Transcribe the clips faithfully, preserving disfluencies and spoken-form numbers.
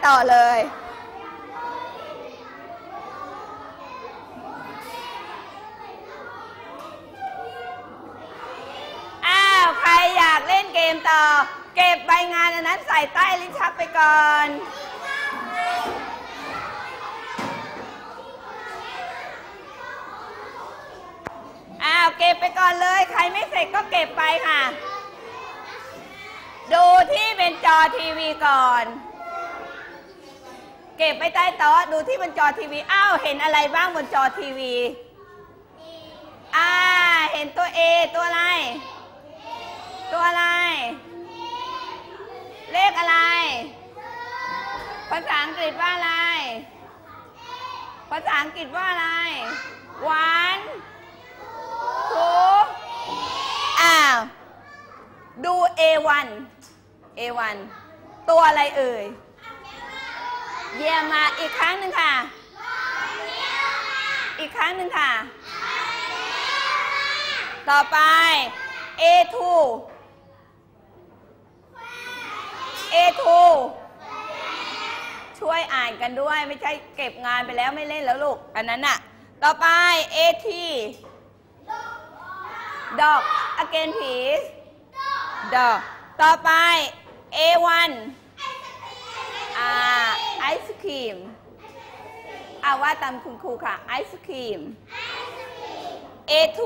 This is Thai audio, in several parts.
ต่อเลยอ้าวใครอยากเล่นเกมต่อเก็บใบงานอันนั้นใส่ใต้ลิ้นชักไปก่อนอ้าวเก็บไปก่อนเลยใครไม่เสร็จก็เก็บไปค่ะดูที่เป็นจอทีวีก่อนเก็บไปใต้โต๊ะดูที่บนจอทีวีอ้าวเห็นอะไรบ้างบนจอทีวีอ่าเห็นตัว A ตัวอะไรตัวอะไรเลขอะไรภาษาอังกฤษว่าอะไรภาษาอังกฤษว่าอะไร one two อ้าวดู เอ วัน เอ วัน ตัวอะไรเอ่ยเยี่ยมมาอีกครั้งหนึ่งค่ะอีกครั้งหนึ่งค่ะต่อไป เอ ทู เอ ทู ช่วยอ่านกันด้วยไม่ใช่เก็บงานไปแล้วไม่เล่นแล้วลูกอันนั้นน่ะต่อไป เอ ที dog again please dog ต่อไป เอ วัน อ่าไอศครีมอ่าว่าตามคุณครูค่ะไอศครีม เอ ทู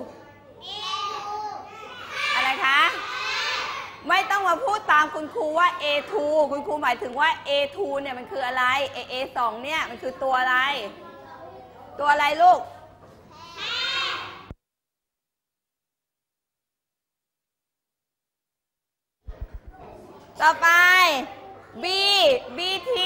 อะไรคะไม่ต้องมาพูดตามคุณครูว่า เอ ทู คุณครูหมายถึงว่า เอ ทู เนี่ยมันคืออะไร เอ เอ สอง เนี่ยมันคือตัวอะไรตัวอะไรลูกต่อไป B บี ที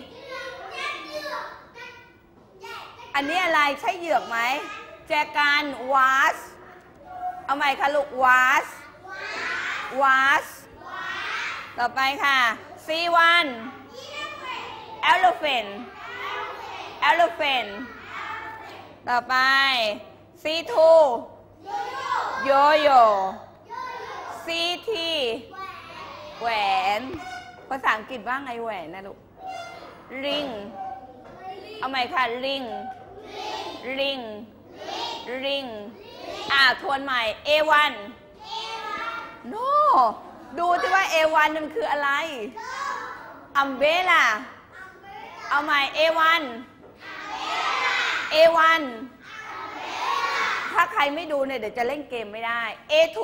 อันนี้อะไรใช่เหยือกไหมแจกัน was เอาใหม่ค่ะลูก was was ต่อไปค่ะ ซี วัน elephant elephant ต่อไป ซี ทู โยโย่ ซี ที แหวนภาษาอังกฤษว่าไงแหวนนะลูก ring เอาใหม่ค่ะ ring ring ring อ่าทวนใหม่ เอ วัน no ดูที่ว่า เอ วัน มันคืออะไร umbrella เอาใหม่ เอ วัน เอ วัน ถ้าใครไม่ดูเนี่ยเดี๋ยวจะเล่นเกมไม่ได้ เอ ทู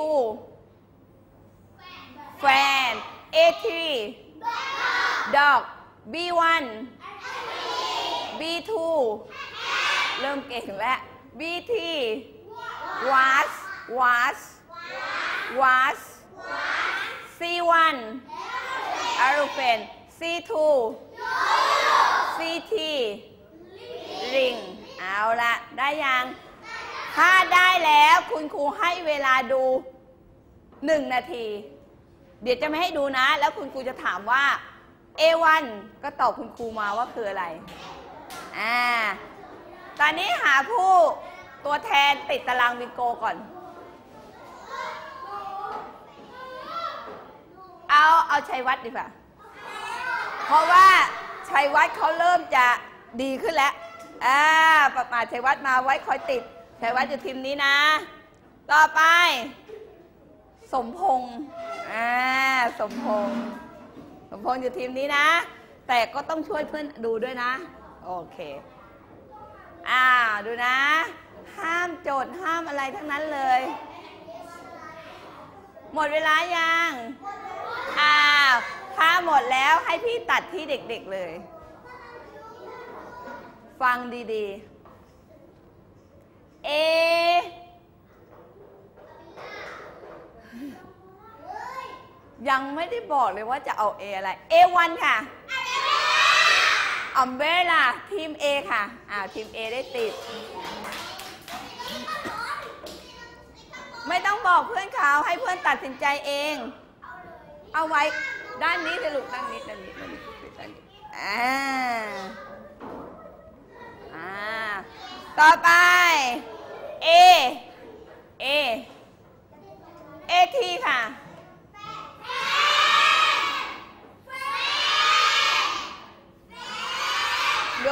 แฟน เอ ทรี dog บี วัน บี ทู เริ่มเก่งแล้ว บี ที was was was ซี วัน elephant ซี ทู ซี ที ring เอาละได้ยังถ้าได้แล้วคุณครูให้เวลาดูหนึ่งนาทีเดี๋ยวจะไม่ให้ดูนะแล้วคุณครูจะถามว่า เอ วัน ก็ตอบคุณครูมาว่าคืออะไรอ่าตอนนี้หาผู้ตัวแทนติดตารางวิงโกก่อนเอาเอาชัยวัฒน์ดีกว่าเพราะว่าชัยวัฒน์เขาเริ่มจะดีขึ้นแล้วอ่าประมาชัยวัฒน์มาไว้คอยติดชัยวัฒน์อยู่ทีมนี้นะต่อไปสมพงษ์อ่าสมพงษ์สมพงษ์อยู่ทีมนี้นะแต่ก็ต้องช่วยเพื่อนดูด้วยนะโอเคอ่าดูนะห้ามโจทย์ห้ามอะไรทั้งนั้นเลยหมดเวลายังอ้าวถ้าหมดแล้วให้พี่ตัดที่เด็กๆเลยฟังดีๆ เอยังไม่ได้บอกเลยว่าจะเอา A อะไร เอ วัน ค่ะอัมเบร่าทีม A ค่ะอ้าวทีม A ได้ติดไม่ต้องบอกเพื่อนเขาให้เพื่อนตัดสินใจเองเอาไว้ด้านนี้จะลูกด้านนี้ด้านนี้ด้านนี้ด้านนี้อ่าอ่าต่อไป A A A ทีค่ะ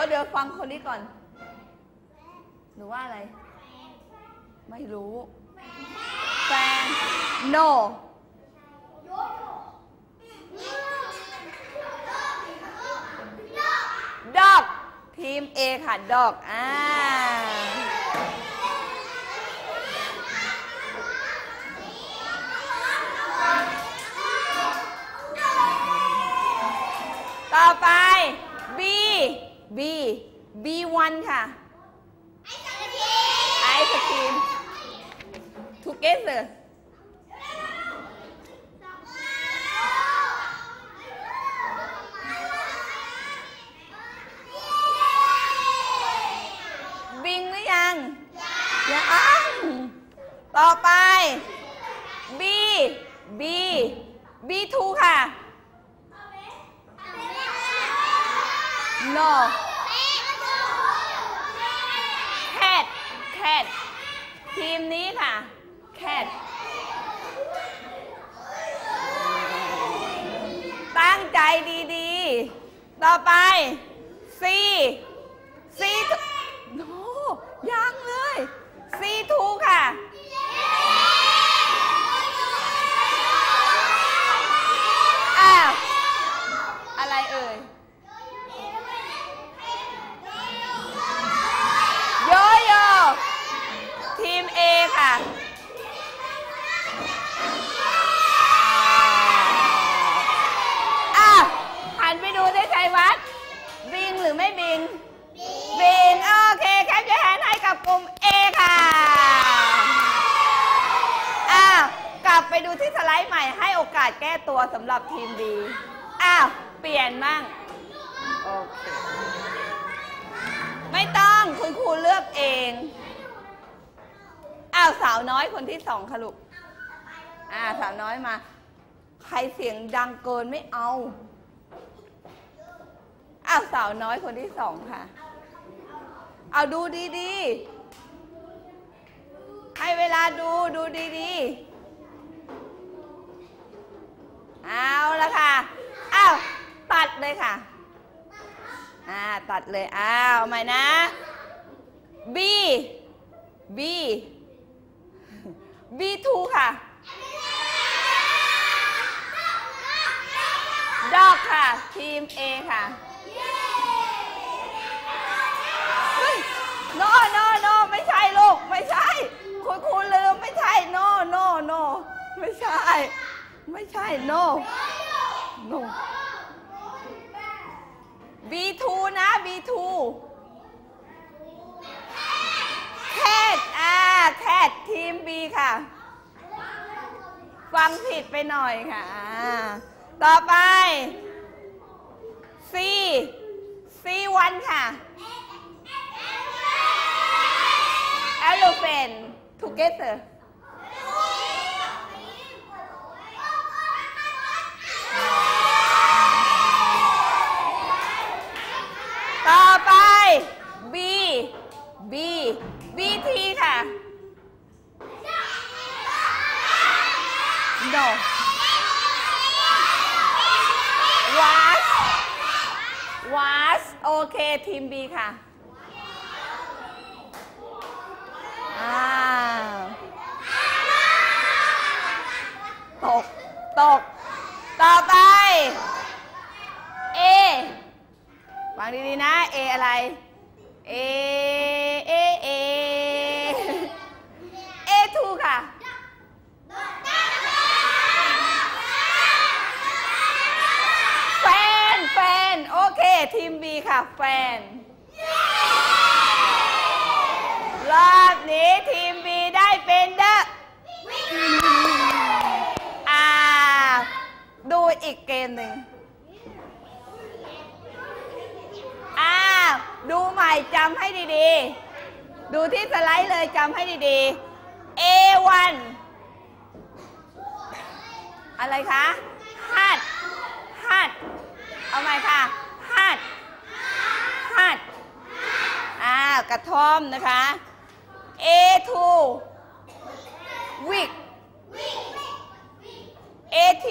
เดี๋ยวฟังคนนี้ก่อนหนูว่าอะไรไม่รู้แฟน no dog ทีม A ค่ะ dog อ่าต่อไป B B B วัน ค่ะไอศครีม togetherบิงหรือยังยังต่อไป B B B ทู ค่ะ no cat cat ทีมนี้ค่ะ cat ตั้งใจดีๆต่อไป C C โนยังเลย C ทู ค่ะอ้าวอะไรเอ่ยโยโย่ทีม A ค่ะอ้าวหันไปดูได้ชัยวัฒน์บิงหรือไม่บิงบิงโอเคแคปyour handให้กับกลุ่ม A ค่ะอ้าวกลับไปดูที่สไลด์ใหม่ให้โอกาสแก้ตัวสำหรับทีม B อ้าวเปลี่ยนมั่งโอเคไม่ต้องคุณครูเลือกเองอ้าวสาวน้อยคนที่สองค่ะลูกอ่าสาวน้อยมาใครเสียงดังเกินไม่เอาอ้าวสาวน้อยคนที่สองค่ะเอาดูดีๆให้เวลาดูดูดีๆเอาละค่ะอ้าวตัดเลยค่ะอ่าตัดเลยอ้าวใหม่นะ B B B ทู ค่ะ dog ค่ะทีม A ค่ะโนโนโนไม่ใช่ลูกไม่ใช่คุณครูลืมไม่ใช่โนโนโนไม่ใช่ไม่ใช่ no no B ทู นะ B ทู cat อ่า cat ทีม B ค่ะฟังผิดไปหน่อยค่ะต่อไป C C วัน ค่ะ elephant together ต่อไป B B B ที ค่ะ no was was โอเคทีม B ค่ะอ้าวตกตกต่อไป A ฟังดีๆนะ A อะไร A A A A ทู ค่ะแฟนแฟนโอเคทีม B ค่ะแฟนรอบนี้ทีม B ได้เป็นเด้ออ่าดูอีกเกมหนึ่งอ่าดูใหม่จำให้ดีๆดูที่สไลด์เลยจำให้ดีๆ เอ วัน อะไรคะฮัดฮัดเอาใหม่ค่ะฮัดฮัดอ่ากระท่อมนะคะ เอ ทู วิก เอ ที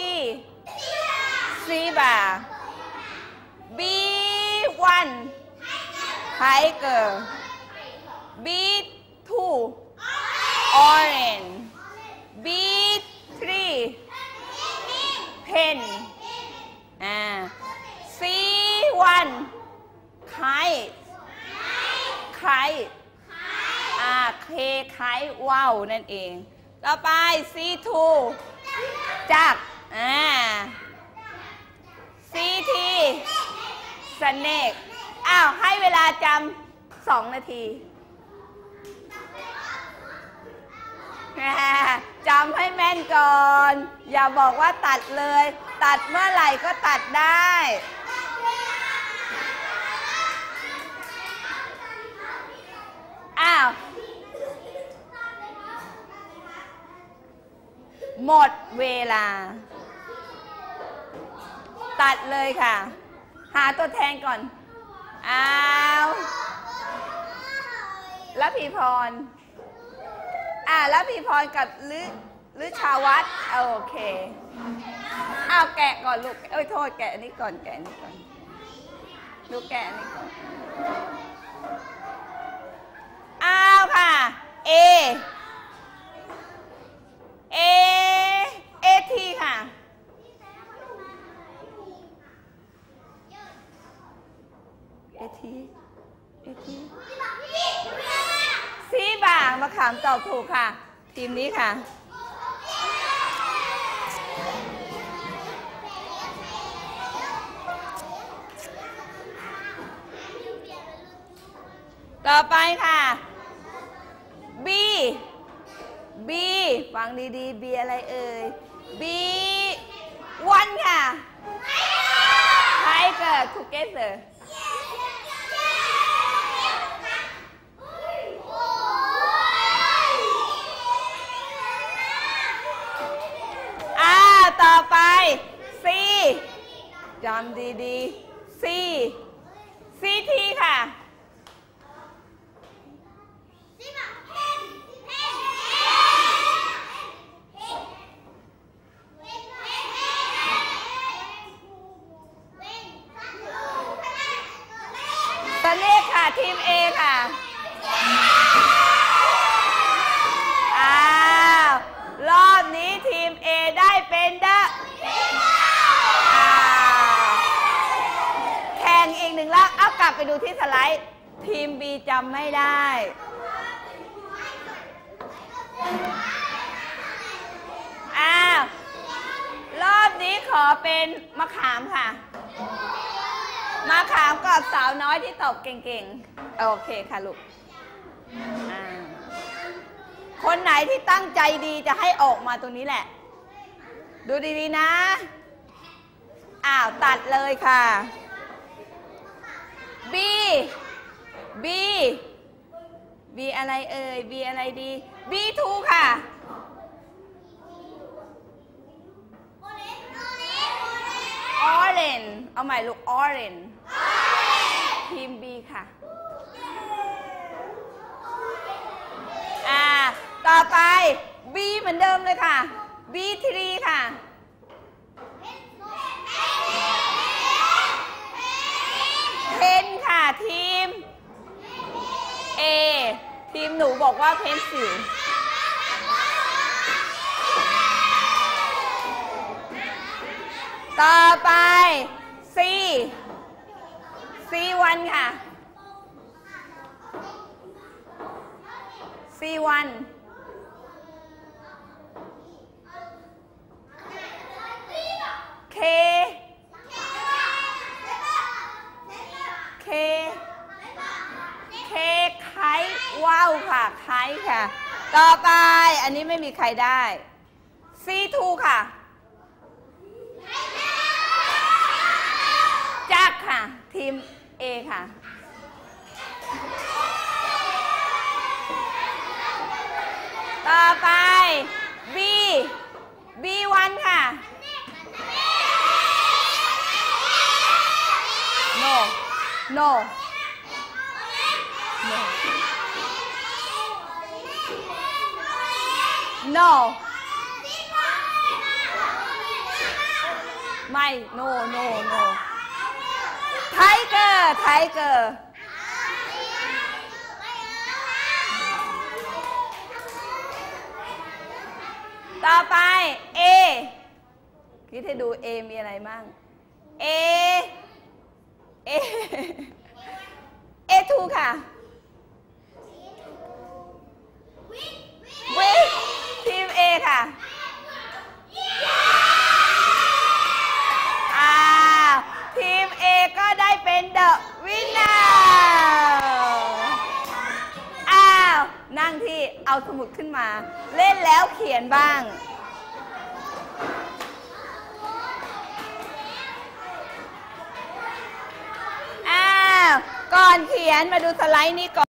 ซีบา B วัน tiger B two orange B three pen อ่า C one kite kite อ่า K kite ว่าวนั่นเองต่อไป C two จักรอ่า C three snake อ้าวให้เวลาจำสองนาทีจำให้แม่นก่อนอย่าบอกว่าตัดเลยตัดเมื่อไหร่ก็ตัดได้อ้าวหมดเวลาตัดเลยค่ะหาตัวแทนก่อนอ้าวแล้วพี่พรอ่าแล้วพี่พรกับหรือหรือชาวัดโอเคอ้าวแกะก่อนลูกเอ้ยโทษแกะนี่ก่อนแกะนี่ก่อนลูกแกะนี่ก่อนอ้าวค่ะ A A A T ค่ะ A T A T ซีบางมะขามตอบถูกค่ะทีมนี้ค่ะต่อไปค่ะ B B ฟังดีๆ B อะไรเอ่ย B one ค่ะ Tiger together อ่าต่อไป C จำดีๆ C C T ค่ะตอนนี้ค่ะทีม A ค่ะอ้าวรอบนี้ทีม A ได้เป็นเดอะแข่งอีกหนึ่งรอบเอากลับไปดูที่สไลด์ทีม B จำไม่ได้อ้าวรอบนี้ขอเป็นมะขามค่ะมาขามกับสาวน้อยที่ตอบเก่งๆโอเคค่ะลูกคนไหนที่ตั้งใจดีจะให้ออกมาตรงนี้แหละดูดีๆนะอ้าวตัดเลยค่ะ B B B อะไรเอ่ย B อะไรดี B two ค่ะorange เอาใหม่ลูก orange ทีม B ค่ะอ่าต่อไป B เหมือนเดิมเลยค่ะ B three ค่ะเพนค่ะทีม A ทีมหนูบอกว่าเพนสิวต่อไป C C one ค่ะ C one K K K ไคว้าวค่ะไคค่ะต่อไปอันนี้ไม่มีใครได้ C two ค่ะจักค่ะทีม A ค่ะต่อไป B B one ค่ะ no no no no ไม่ no no no ไทเกอร์ไทเกอร์ต่อไป A คิดให้ดู A มีอะไรบ้าง A Aเอ ทู ค่ะวิทีม A ค่ะอ้าวทีม A ก็ได้เป็นเดอะวินเนอร์อ้าวนั่งที่เอาสมุดขึ้นมาเล่นแล้วเขียนบ้างอ้าวก่อนเขียนมาดูสไลด์นี้ก่อน